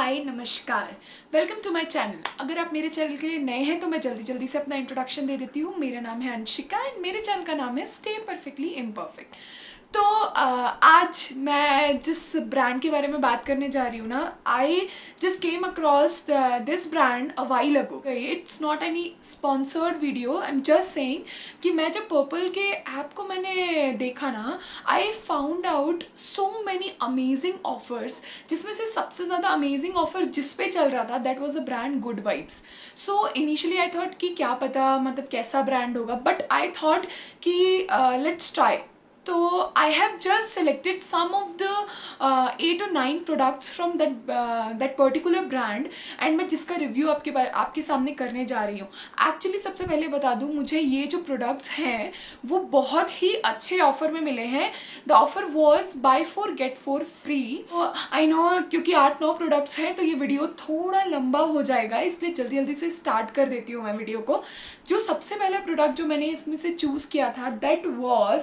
हाय नमस्कार, welcome to my channel. अगर आप मेरे चैनल के लिए नए हैं तो मैं जल्दी से अपना इंट्रोडक्शन दे देती हूँ। मेरा नाम है अंशिका एंड मेरे चैनल का नाम है स्टे परफेक्टली इम्परफेक्ट। तो आज मैं जिस ब्रांड के बारे में बात करने जा रही हूँ ना, I just came across this brand a while ago. It's not any sponsored video, I am just saying कि मैं जब पर्पल के ऐप को मैंने देखा ना, I found out so many amazing offers, जिसमें से सबसे ज़्यादा अमेजिंग ऑफर जिस पे चल रहा था that was the brand Good Vibes. So initially I thought कि क्या पता मतलब कैसा ब्रांड होगा, बट आई थॉट कि लेट्स ट्राई। तो I have just selected some of the 8 or 9 products from that particular brand and मैं जिसका रिव्यू आपके सामने करने जा रही हूँ। एक्चुअली सबसे पहले बता दूँ, मुझे ये जो प्रोडक्ट्स हैं वो बहुत ही अच्छे ऑफर में मिले हैं। The offer was buy 4 get 4 free. I know क्योंकि 8-9 प्रोडक्ट्स हैं तो ये वीडियो थोड़ा लंबा हो जाएगा, इसलिए जल्दी से स्टार्ट कर देती हूँ मैं वीडियो को। जो सबसे पहला प्रोडक्ट जो मैंने इसमें से चूज़ किया था that was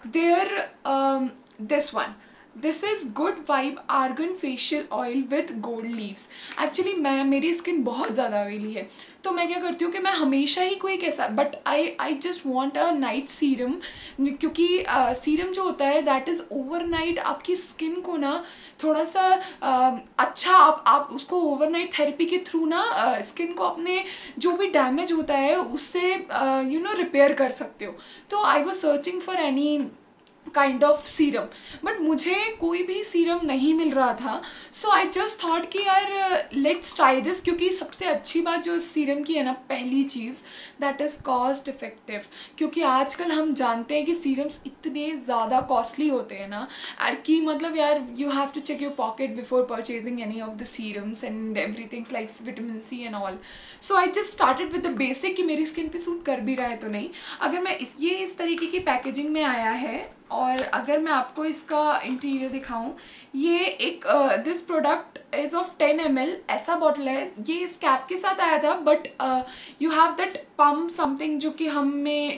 this one. This is Good Vibe Argan Facial Oil with Gold Leaves. Actually मेरी स्किन बहुत ज़्यादा ऑयली है, तो मैं क्या करती हूँ कि मैं हमेशा ही कोई कैसा, but I just want a night serum, क्योंकि सीरम जो होता है दैट इज़ ओवरनाइट आपकी स्किन को ना थोड़ा सा अच्छा आप उसको ओवरनाइट थेरेपी के थ्रू ना स्किन को अपने जो भी डैमेज होता है उससे रिपेयर कर सकते हो। तो I was searching for any kind of serum, but मुझे कोई भी सीरम नहीं मिल रहा था। सो आई जस्ट थॉट कि यार लेट्स ट्राई दिस, क्योंकि सबसे अच्छी बात जो सीरम की है ना, पहली चीज़ दैट इज़ कॉस्ट इफेक्टिव। क्योंकि आजकल हम जानते हैं कि सीरम्स इतने ज़्यादा कॉस्टली होते हैं ना कि मतलब यार you have to check your pocket before purchasing any of the serums and everythings like vitamin C and all. So I just started with the basic कि मेरी स्किन पे सूट कर भी रहा है तो नहीं। अगर मैं इस तरीके की पैकेजिंग में आया है, और अगर मैं आपको इसका इंटीरियर दिखाऊं, ये एक this product is of 10 ml ऐसा बॉटल है। ये इस कैप के साथ आया था, but you have that pump something जो कि हमें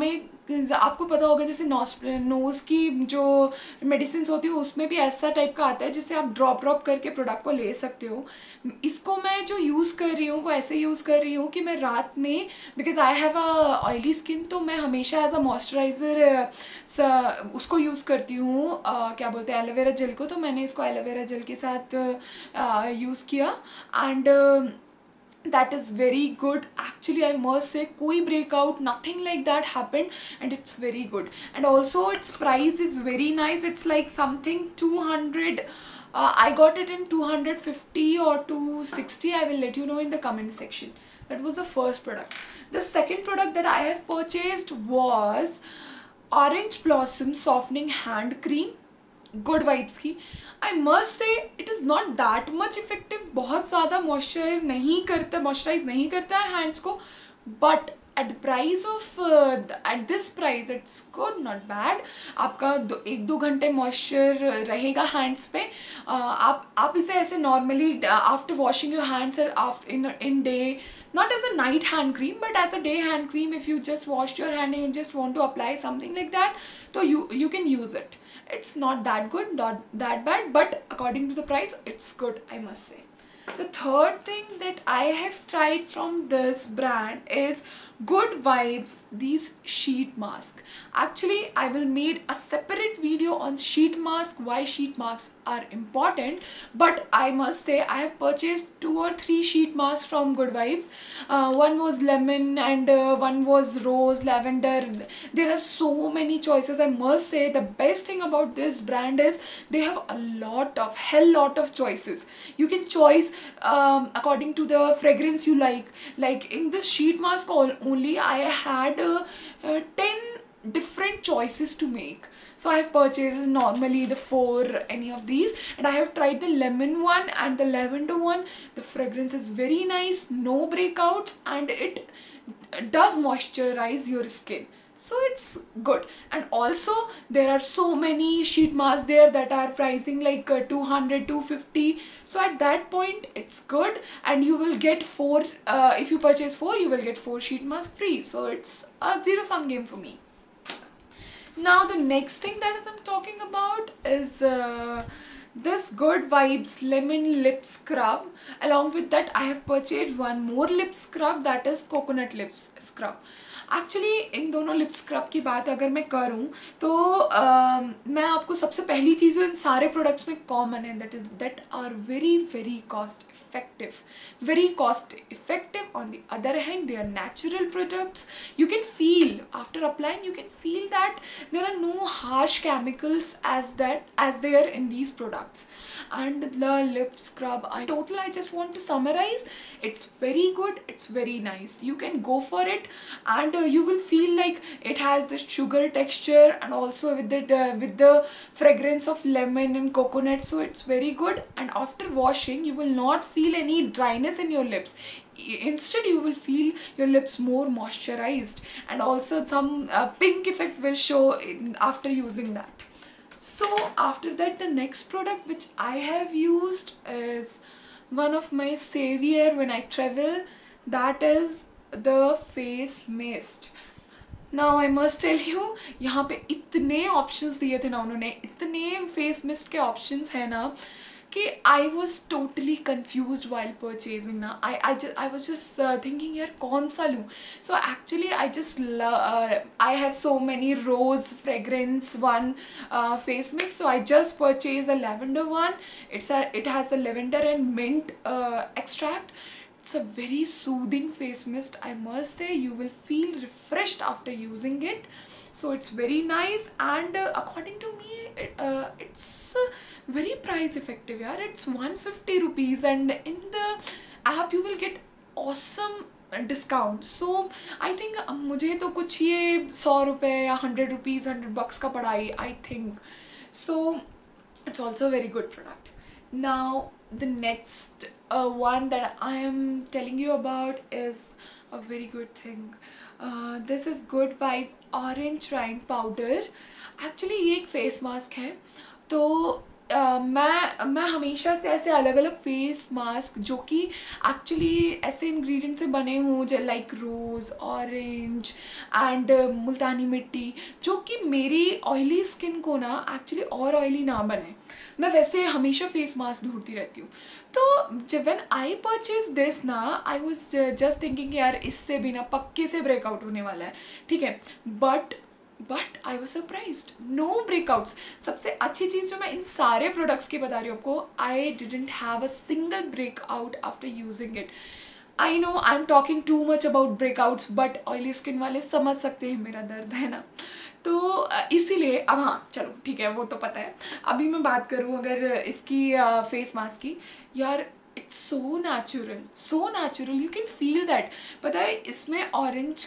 आपको पता होगा, जैसे नोज़ की जो मेडिसिन होती है उसमें भी ऐसा टाइप का आता है जिससे आप ड्रॉप करके प्रोडक्ट को ले सकते हो। इसको मैं जो यूज़ कर रही हूँ वो ऐसे यूज़ कर रही हूँ कि मैं रात में, because I have a oily skin, तो मैं हमेशा एज अ मॉइस्चराइज़र उसको यूज़ करती हूँ, क्या बोलते हैं, एलोवेरा जेल को। तो मैंने इसको एलोवेरा जेल के साथ यूज़ किया and that is very good. Actually I must say koi breakout, nothing like that happened, and it's very good. And also its price is very nice. It's like something 200, I got it in 250 or 260. I will let you know in the comment section. That was the first product. The second product that I have purchased was Orange Blossom Softening Hand Cream, good vibes की। I must say it is not that much effective, बहुत ज़्यादा moisturize नहीं करता है hands को, but at the price of at this price it's good, not bad. आपका 1-2 घंटे moisture रहेगा हैंड्स पे। आप इसे ऐसे normally after washing your hands in day, not as a night hand cream but as a day hand cream, if you just washed your hand and you just want to apply something like that, so you can use it. It's not that good, not that bad, but according to the price it's good, I must say. The third thing that I have tried from this brand is Good Vibes, these sheet mask. Actually I will made a separate video on sheet mask, why sheet masks are important, but I must say I have purchased 2 or 3 sheet masks from Good Vibes. One was lemon and one was rose lavender. There are so many choices. I must say the best thing about this brand is they have a hell lot of choices. You can choose according to the fragrance you like in this sheet mask only I had 10 different choices to make. So I have purchased normally the 4 any of these, and I have tried the lemon one and the lavender one. The fragrance is very nice, no breakouts, and it does moisturize your skin, so it's good. And also there are so many sheet masks there that are pricing like 200-250, so at that point it's good, and you will get 4 if you purchase 4 you will get 4 sheet masks free, so it's a zero-sum game for me. Now the next thing that I'm talking about is this Good Vibes lemon lip scrub. Along with that I have purchased one more lip scrub, that is coconut lip scrub. Actually इन दोनों lip scrub की बात अगर मैं करूँ तो मैं आपको सबसे पहली चीज़ जो इन सारे प्रोडक्ट्स में कॉमन है that are very cost effective. On the other hand they are natural products. You can feel after applying, you can feel that there are no harsh chemicals as there in these products. And the lip scrub, I just want to summarize, it's very good, it's very nice. You can go for it, and you will feel like it has this sugar texture, and also with the fragrance of lemon and coconut, so it's very good. And after washing you will not feel any dryness in your lips. Instead you will feel your lips more moisturized, and also some pink effect will show after using that. So after that, the next product which I have used is one of my savior when I travel, that is the face mist. Now I must tell you, यहाँ पे इतने options दिए थे ना उन्होंने, इतने face mist के options है ना कि I was totally confused while purchasing ना. I was just thinking यार कौन सा लूँ. So actually I have so many rose fragrance one face mist, so I just purchased the lavender one. It has the lavender and mint extract. It's a very soothing face mist, I must say. You will feel refreshed after using it. So it's very nice, and according to me it's very price effective यार. It's 150 rupees, and in the app you will get awesome discount. So I think मुझे तो कुछ ये 100 रुपये या 100 rupees, $100 का पड़ा I think. So it's also a very good product. Now the next one that I am telling you about is a very good thing. This is Good Vibe Orange Rind Powder. Actually ये एक face mask है. तो मैं हमेशा से ऐसे अलग अलग फेस मास्क जो कि एक्चुअली ऐसे इंग्रेडिएंट से बने हों, like rose, orange and multani mitti, जो कि मेरी ऑयली स्किन को ना एक्चुअली और ऑयली ना बने, मैं वैसे हमेशा फेस मास्क ढूंढती रहती हूँ. तो जब व्हेन आई परचेज दिस ना, आई वाज जस्ट थिंकिंग यार इससे भी ना पक्के से ब्रेकआउट होने वाला है, ठीक है. But I was surprised, no breakouts. सबसे अच्छी चीज़ जो मैं इन सारे प्रोडक्ट्स की बता रही हूँ आपको, I didn't have a single breakout after using it. I know I am talking too much about breakouts, but oily skin वाले समझ सकते हैं मेरा दर्द, है ना. तो इसीलिए अब हाँ चलो ठीक है, वो तो पता है. अभी मैं बात करूँ अगर इसकी फेस मास्क की, यार it's so natural, you can feel that. पता है इसमें ऑरेंज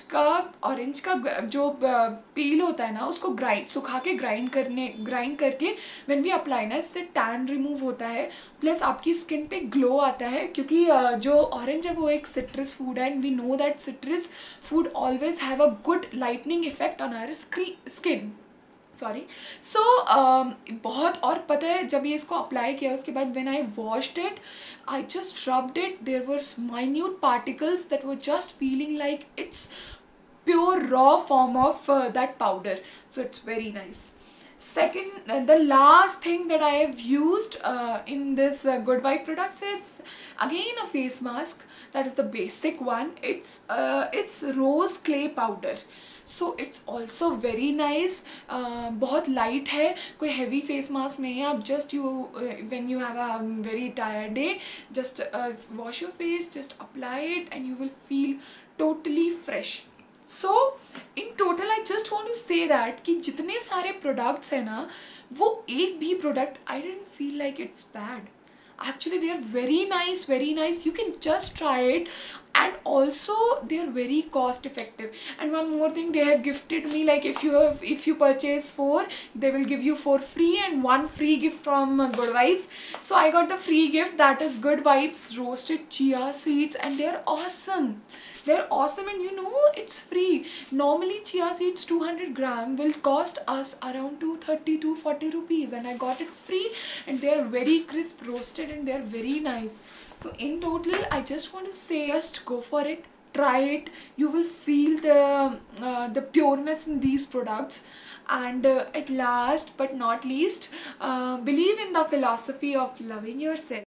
का जो पील होता है ना, उसको सुखा के ग्राइंड करके व्हेन वी अप्लाई ना, इससे टैन रिमूव होता है, प्लस आपकी स्किन पे ग्लो आता है. क्योंकि जो ऑरेंज है वो एक सिट्रस फूड है, and we know that citrus food always have a good lightening effect on our skin. Sorry. So बहुत, और पता है जब ये इसको अप्लाई किया उसके बाद when I washed it, I just rubbed it, there were minute particles that were just feeling like it's pure raw form of that powder. So it's very nice. Second, the last thing that I have used in this Good Vibe products, it's again a face mask. That is the basic one. It's rose clay powder. So it's also very nice. बहुत light है, कोई heavy face mask नहीं है. आप just when you have a very tired day, just wash your face, just apply it, and you will feel totally fresh. So in total I just want to say that कि जितने सारे products है ना, वो एक भी product I didn't feel like it's bad. Actually they are very nice. You can just try it, and also they are very cost effective. And one more thing, they have gifted me, like if you purchase 4, they will give you 4 free and 1 free gift from Good Vibes. So I got the free gift, that is Good Vibes roasted chia seeds, and they are awesome. They're awesome, and you know it's free. Normally chia seeds 200 gram will cost us around 230 to 40 rupees, and I got it free, and they are very crisp roasted, and they are very nice. So in total I just want to say, just go for it, try it, you will feel the pureness in these products. And at last but not least, believe in the philosophy of loving yourself.